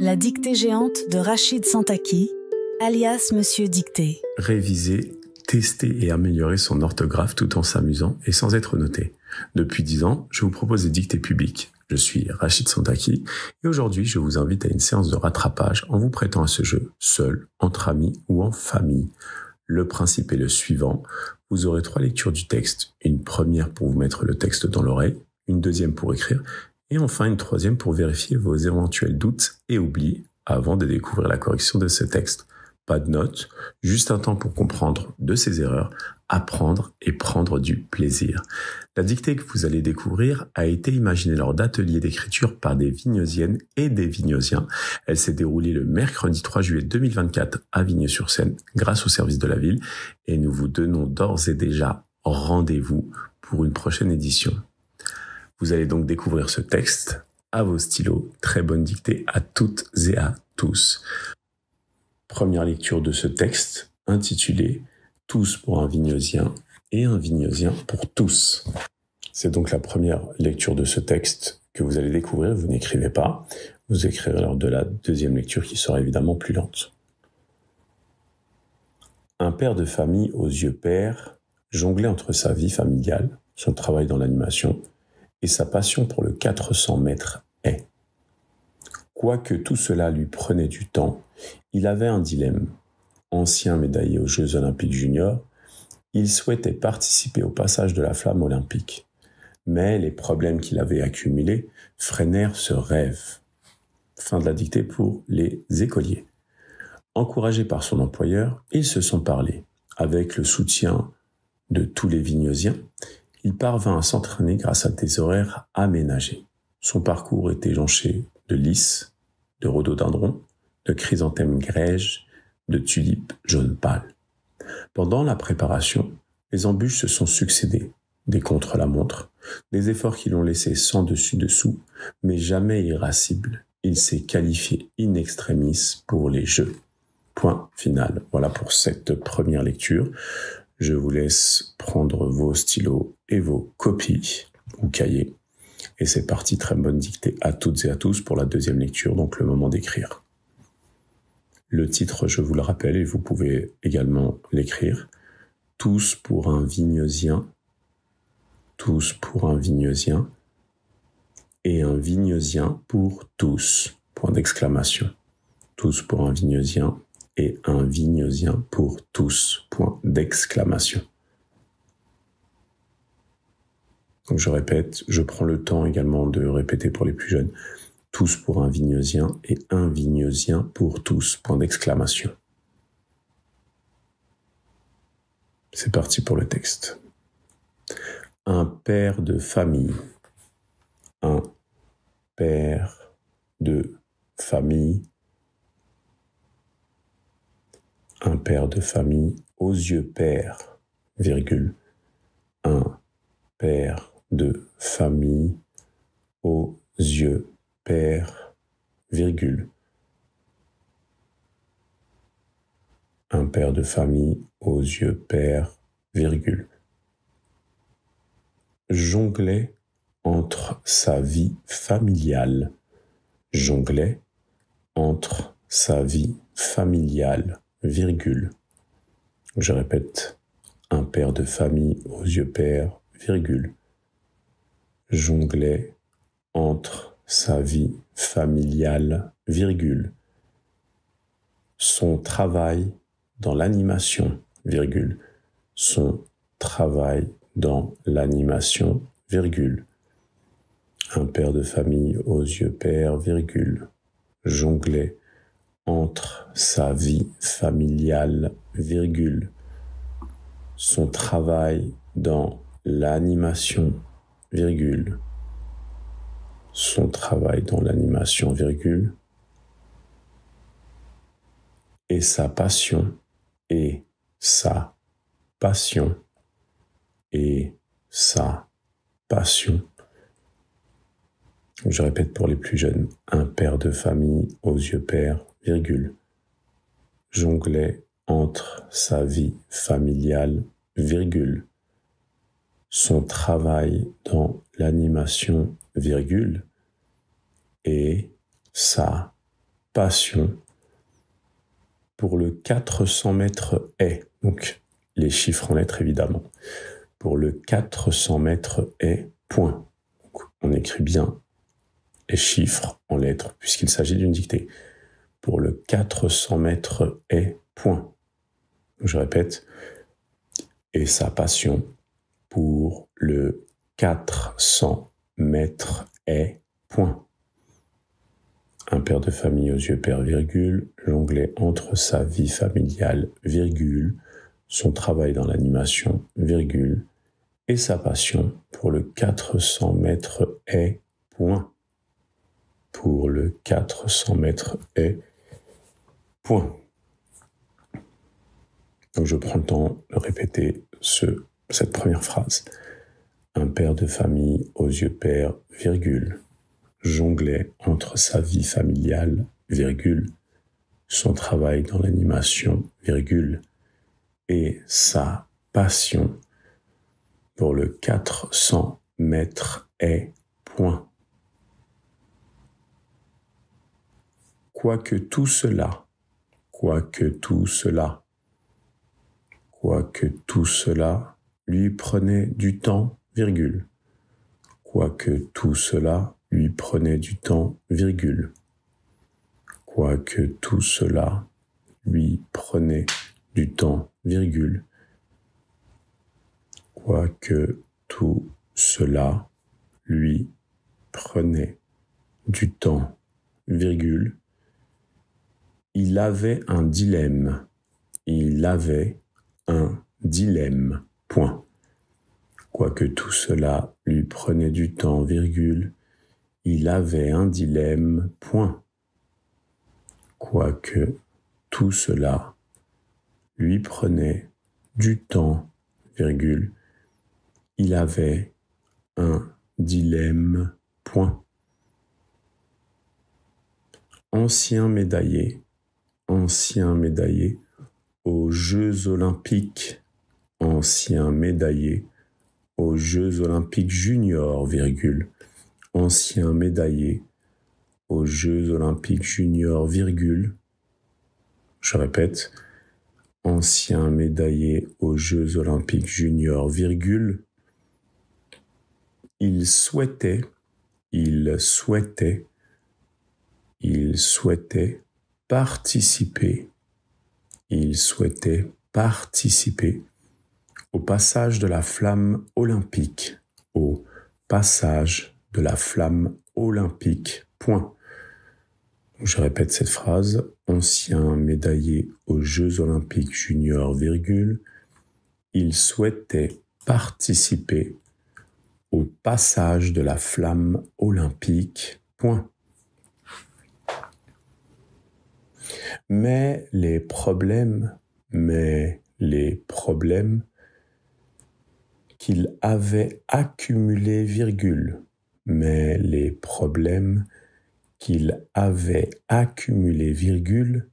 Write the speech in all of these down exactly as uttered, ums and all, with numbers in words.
La dictée géante de Rachid Santaki, alias Monsieur Dictée. Réviser, tester et améliorer son orthographe tout en s'amusant et sans être noté. Depuis dix ans, je vous propose des dictées publiques. Je suis Rachid Santaki et aujourd'hui, je vous invite à une séance de rattrapage en vous prêtant à ce jeu, seul, entre amis ou en famille. Le principe est le suivant. Vous aurez trois lectures du texte. Une première pour vous mettre le texte dans l'oreille, une deuxième pour écrire et enfin une troisième pour vérifier vos éventuels doutes et oublis avant de découvrir la correction de ce texte. Pas de notes, juste un temps pour comprendre de ses erreurs, apprendre et prendre du plaisir. La dictée que vous allez découvrir a été imaginée lors d'ateliers d'écriture par des Vignosiennes et des Vignosiens. Elle s'est déroulée le mercredi trois juillet deux mille vingt-quatre à Vigneux-sur-Seine grâce au service de la ville et nous vous donnons d'ores et déjà rendez-vous pour une prochaine édition. Vous allez donc découvrir ce texte à vos stylos. Très bonne dictée à toutes et à tous. Première lecture de ce texte intitulé « Tous pour un Vignosien et un Vignosien pour tous ». C'est donc la première lecture de ce texte que vous allez découvrir. Vous n'écrivez pas, vous écrirez lors de la deuxième lecture qui sera évidemment plus lente. Un père de famille aux yeux pères jonglait entre sa vie familiale, son travail dans l'animation et sa passion pour le quatre cents mètres haies. Quoique tout cela lui prenait du temps, il avait un dilemme. Ancien médaillé aux Jeux Olympiques Juniors, il souhaitait participer au passage de la flamme olympique. Mais les problèmes qu'il avait accumulés freinèrent ce rêve. Fin de la dictée pour les écoliers. Encouragés par son employeur, ils se sont parlé. Avec le soutien de tous les Vignosiens, il parvint à s'entraîner grâce à des horaires aménagés. Son parcours était jonché de lys, de rhododendrons, de chrysanthèmes grèges, de tulipes jaune pâle. Pendant la préparation, les embûches se sont succédé, des contre-la-montre, des efforts qui l'ont laissé sans dessus-dessous, mais jamais irascible. Il s'est qualifié in extremis pour les Jeux. Point final. Voilà pour cette première lecture. Je vous laisse prendre vos stylos et vos copies ou cahiers. Et c'est parti, très bonne dictée à toutes et à tous pour la deuxième lecture, donc le moment d'écrire. Le titre, je vous le rappelle, et vous pouvez également l'écrire. Tous pour un Vignosien. Tous pour un Vignosien. Et un Vignosien pour tous. Point d'exclamation. Tous pour un Vignosien. Et un Vignosien pour tous. Point d'exclamation. Donc je répète, je prends le temps également de répéter pour les plus jeunes. Tous pour un Vignosien et un Vignosien pour tous. Point d'exclamation. C'est parti pour le texte. Un père de famille. Un père de famille. Un père de famille aux yeux pères, virgule. Un père de famille aux yeux pères, virgule. Un père de famille aux yeux pères, virgule. Jonglait entre sa vie familiale. Jonglait entre sa vie familiale, virgule. Je répète, un père de famille aux yeux pères, virgule. Jonglait entre sa vie familiale, virgule. Son travail dans l'animation, virgule. Son travail dans l'animation, virgule. Un père de famille aux yeux pères, virgule. Jonglait entre sa vie familiale, virgule. Son travail dans l'animation, virgule. Son travail dans l'animation, virgule. Et sa passion, et sa passion, et sa passion. Je répète pour les plus jeunes, un père de famille aux yeux pères, virgule. Jonglait entre sa vie familiale, virgule. Son travail dans l'animation, virgule. Et sa passion pour le quatre cents mètres haies. Donc, les chiffres en lettres, évidemment. Pour le quatre cents mètres haies, point. Donc, on écrit bien les chiffres en lettres, puisqu'il s'agit d'une dictée. Pour le quatre cents mètres haies, point. Je répète. Et sa passion pour le quatre cents mètres haies, point. Un père de famille aux yeux pères, virgule, jonglait entre sa vie familiale, virgule, son travail dans l'animation, virgule, et sa passion pour le quatre cents mètres haies, point. Pour le quatre cents mètres haies, point. Donc je prends le temps de répéter ce, cette première phrase. Un père de famille aux yeux pères, virgule, jonglait entre sa vie familiale, virgule, son travail dans l'animation, virgule, et sa passion pour le quatre cents mètres haies, point. Quoique tout cela, quoique tout cela, quoique tout cela lui prenait du temps, virgule, quoique tout cela lui prenait du temps, virgule, quoique tout cela lui prenait du temps, virgule, quoique tout cela lui prenait du temps, virgule, il avait un dilemme, il avait un dilemme, point. Quoique tout cela lui prenait du temps, virgule, il avait un dilemme, point. Quoique tout cela lui prenait du temps, virgule, il avait un dilemme, point. Ancien médaillé, ancien médaillé aux Jeux olympiques, ancien médaillé aux Jeux olympiques juniors, virgule, ancien médaillé aux Jeux olympiques juniors, virgule, je répète, ancien médaillé aux Jeux olympiques juniors, virgule, il souhaitait, il souhaitait, il souhaitait participer, il souhaitait participer au passage de la flamme olympique, au passage de la flamme olympique, point. Je répète cette phrase, ancien médaillé aux Jeux olympiques juniors, virgule, il souhaitait participer au passage de la flamme olympique, point. Mais les problèmes, mais les problèmes qu'il avait accumulés, virgule, mais les problèmes qu'il avait accumulés, virgule,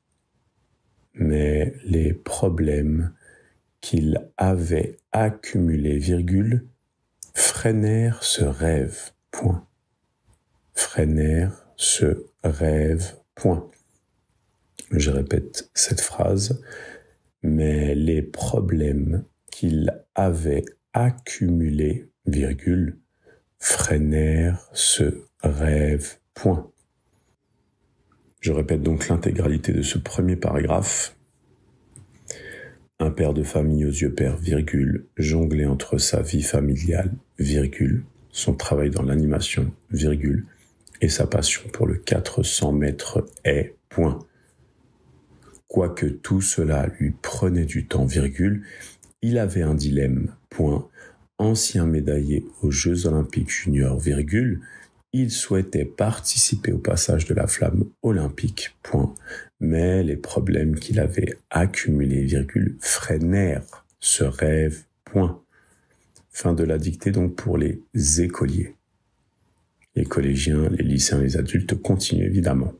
mais les problèmes qu'il avait accumulés, virgule, freinèrent ce rêve, point. Freinèrent ce rêve, point. Je répète cette phrase, mais les problèmes qu'il avait accumulés, virgule, freinèrent ce rêve, point. Je répète donc l'intégralité de ce premier paragraphe. Un père de famille aux yeux pères, virgule, jonglait entre sa vie familiale, virgule, son travail dans l'animation, virgule, et sa passion pour le quatre cents mètres haies, point. Quoique tout cela lui prenait du temps, virgule, il avait un dilemme, point. Ancien médaillé aux Jeux olympiques juniors, virgule, il souhaitait participer au passage de la flamme olympique, point. Mais les problèmes qu'il avait accumulés, virgule, freinèrent ce rêve, point. Fin de la dictée donc pour les écoliers. Les collégiens, les lycéens, les adultes continuent évidemment.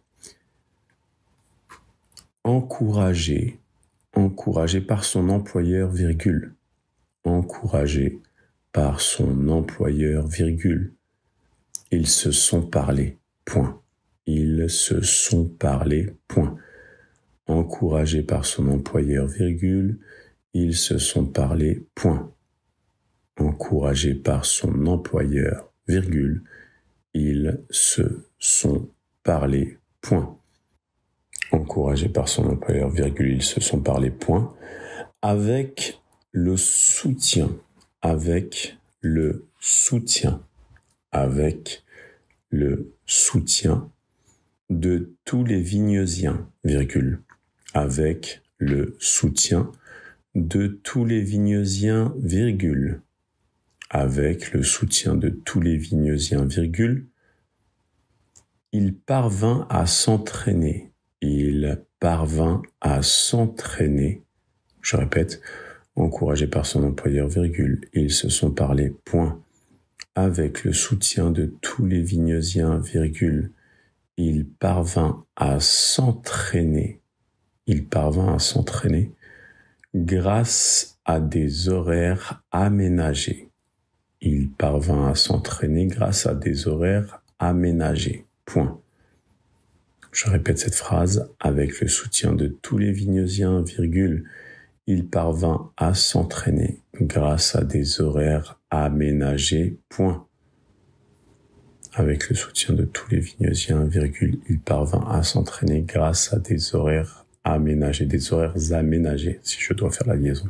Encouragé, encouragé par son employeur, virgule, encouragé par son employeur, virgule, ils se sont parlé, point. ils se sont parlé, point. Encouragés par son employeur, virgule, ils se sont parlé, point. Encouragés par son employeur, virgule, ils se sont parlé, point. Encouragés par son employeur, virgule, ils se sont parlé, point. Avec le soutien, avec le soutien, avec le soutien de tous les Vigneusiens, virgule, avec le soutien de tous les Vigneusiens, virgule, avec le soutien de tous les Vigneusiens, virgule, il parvint à s'entraîner, il parvint à s'entraîner, je répète, encouragé par son employeur, virgule, ils se sont parlé, point, avec le soutien de tous les Vigneusiens, virgule, il parvint à s'entraîner, il parvint à s'entraîner grâce à des horaires aménagés. Il parvint à s'entraîner grâce à des horaires aménagés. Point. Je répète cette phrase, avec le soutien de tous les Vigneusiens, virgule, il parvint à s'entraîner grâce à des horaires aménagés. Point. Avec le soutien de tous les Vigneusiens, virgule, il parvint à s'entraîner grâce à des horaires aménagés, des horaires aménagés, si je dois faire la liaison.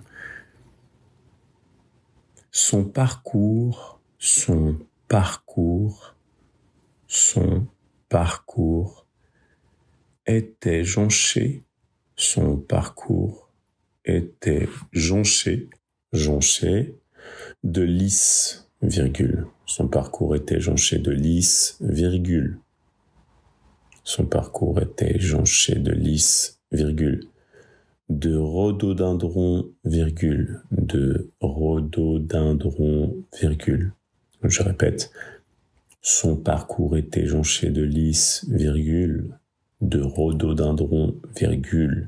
Son parcours, son parcours, son parcours était jonché, son parcours était jonché, jonché de lys, virgule. Son parcours était jonché de lys, virgule. Son parcours était jonché de lys, virgule. De rhododendron, virgule. De rhododendron, virgule. Je répète. Son parcours était jonché de lys, virgule. De rhododendron, virgule.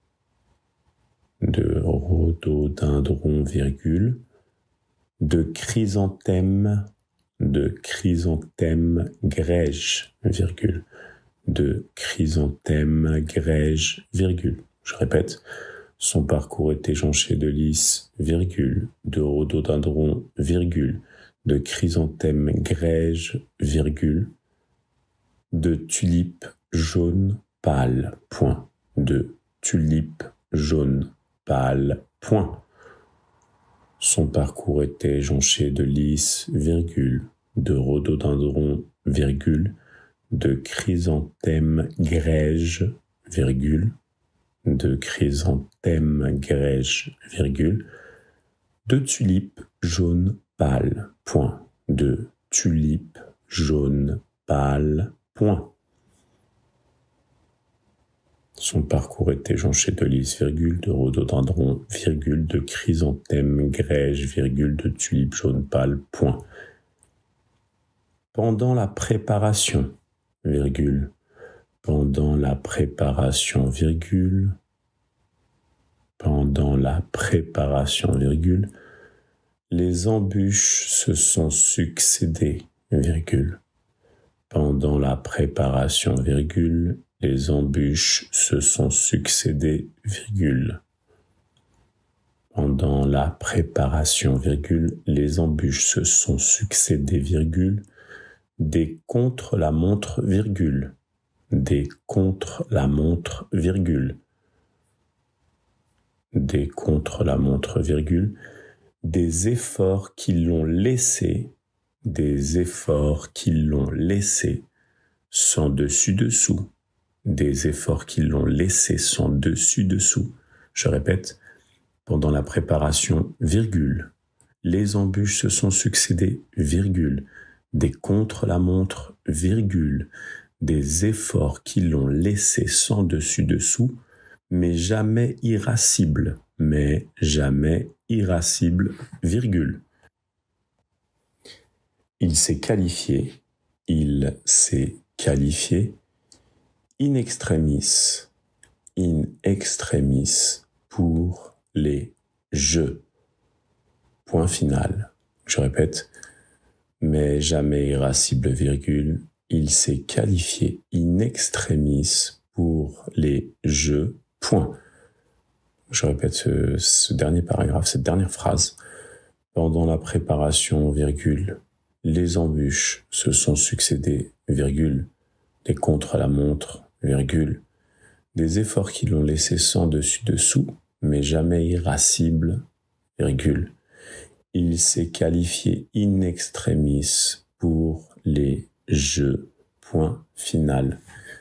De rhododendron, virgule. De chrysanthème, de chrysanthème grège, virgule, de chrysanthème grège, virgule. Je répète, son parcours était jonché de lys, virgule, de rhododendron, virgule, de chrysanthème grège, virgule, de tulipes jaunes pâles, point, de tulipes jaunes pâles, point. Son parcours était jonché de lys, virgule, de rhododendron, virgule, de chrysanthème grège, virgule, de chrysanthème grège, virgule, de tulipes jaunes pâles, point, de tulipes jaunes pâles, point. Son parcours était jonché de lys, virgule, de rhododendron, virgule, de chrysanthème grège, virgule, de tulipes jaunes pâles, point. Pendant la préparation, virgule, pendant la préparation, virgule, pendant la préparation, virgule, les embûches se sont succédé, virgule. Pendant la préparation, virgule, les embûches se sont succédées, virgule. Pendant la préparation, virgule, les embûches se sont succédées, virgule, des contre-la-montre, virgule, des contre-la-montre, virgule, des contre-la-montre, virgule, des efforts qui l'ont laissé, des efforts qui l'ont laissé, sans dessus-dessous, des efforts qui l'ont laissé sans dessus-dessous. Je répète, pendant la préparation, virgule, les embûches se sont succédées, virgule, des contre-la-montre, virgule, des efforts qui l'ont laissé sans dessus-dessous, mais jamais irascible, mais jamais irascible, virgule. Il s'est qualifié, il s'est qualifié, in extremis, in extremis, pour les Jeux. Point final. Je répète, mais jamais irascible, virgule, Il s'est qualifié in extremis pour les jeux, point. Je répète ce, ce dernier paragraphe, cette dernière phrase. Pendant la préparation, virgule, les embûches se sont succédées, virgule, des contre-la-montre, virgule, des efforts qui l'ont laissé sans dessus-dessous, mais jamais irascible, virgule. Il s'est qualifié in extremis pour les jeux, point final.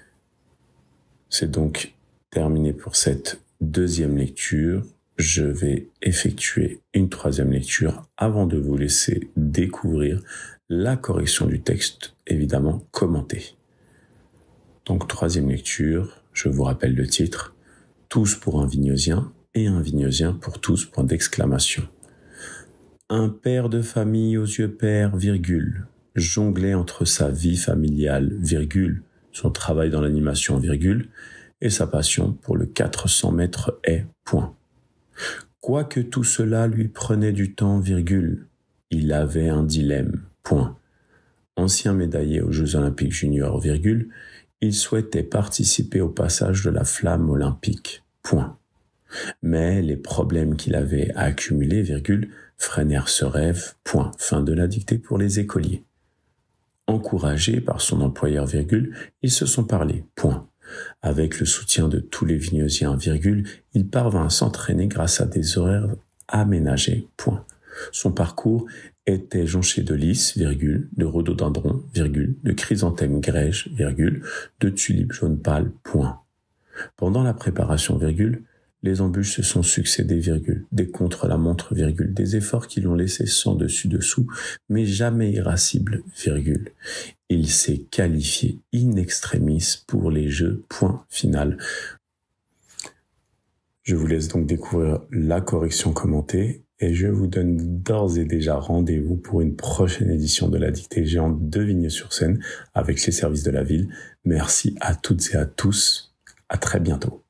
C'est donc terminé pour cette deuxième lecture. Je vais effectuer une troisième lecture avant de vous laisser découvrir la correction du texte, évidemment commentée. Donc troisième lecture, je vous rappelle le titre, Tous pour un vigneusien et un vigneusien pour tous, point d'exclamation. Un père de famille aux yeux pères, virgule, jonglait entre sa vie familiale, virgule, son travail dans l'animation, virgule, et sa passion pour le quatre cents mètres haies, point. Quoique tout cela lui prenait du temps, virgule, il avait un dilemme, point. Ancien médaillé aux Jeux Olympiques Juniors, virgule, il souhaitait participer au passage de la flamme olympique, point. Mais les problèmes qu'il avait accumulés, virgule, freinèrent ce rêve, point. Fin de la dictée pour les écoliers. Encouragés par son employeur, virgule, ils se sont parlé, point. Avec le soutien de tous les vigneusiens, virgule, il parvint à s'entraîner grâce à des horaires aménagés, point. Son parcours était jonché de lys, virgule, de rhododendrons, virgule, de chrysanthèmes grèges, virgule, de tulipes jaunes pâles, point. Pendant la préparation, virgule, les embûches se sont succédées, virgule, des contre-la-montre, virgule, des efforts qui l'ont laissé sans dessus-dessous, mais jamais irascible, virgule. Il s'est qualifié in extremis pour les jeux, point final. Je vous laisse donc découvrir la correction commentée et je vous donne d'ores et déjà rendez-vous pour une prochaine édition de la dictée géante de Vigneux-sur-Seine avec les services de la ville. Merci à toutes et à tous. À très bientôt.